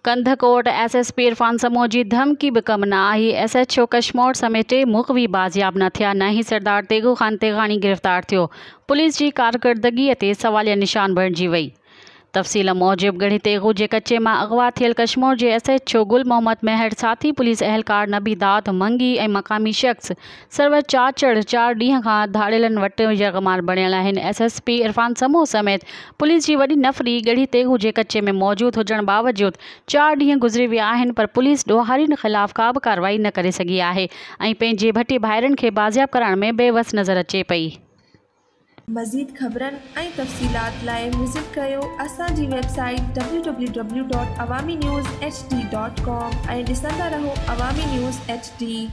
Kandhkot SSP Irfan समूह जी धमकी बि कम न आई। SHO कशमोर समेत 3 मुखवी बाज़ियाब न थिया। न ही सरदार तेगू ख़ान तेगानी गिरफ़्तार थियो। पुलिस जी कारकर्दगी ते सवालिया निशान बणिजी वई। तफ़सील मूजिब गढ़ी तेगू जे कच्चे मां अगवा थियल कशमोर जे SHO गुल मोहम्मद मेहर साथी पुलिस एहलकार नबी दाद मंगी ऐं मक़ामी शख़्स सर्वर चाचड़ 4 ॾींहं खां धाड़ेलनि वटि यरग़माल बणियल आहिनि। SSP इरफान समूह समेत पुलिस जी वॾी नफ़री गढ़ी तेगू जे कच्चे में मौजूद हुजण बावजूद 4 ॾींहं गुज़री विया आहिनि, पर पुलिस ॾोहारियुनि ख़िलाफ़ का बि कार्रवाई न करे सघी आहे ऐं पंहिंजे भटी भाइरनि खे बाज़ियाब करण में बेवस नज़र अचे पई। मज़ीद ख़बरनि ऐं तफ़सीलात लाइ विज़िट कयो असांजी वेबसाइट www.awamiNewsHD.com ऐं ॾिसंदा रहो अवामी न्यूज़ HD।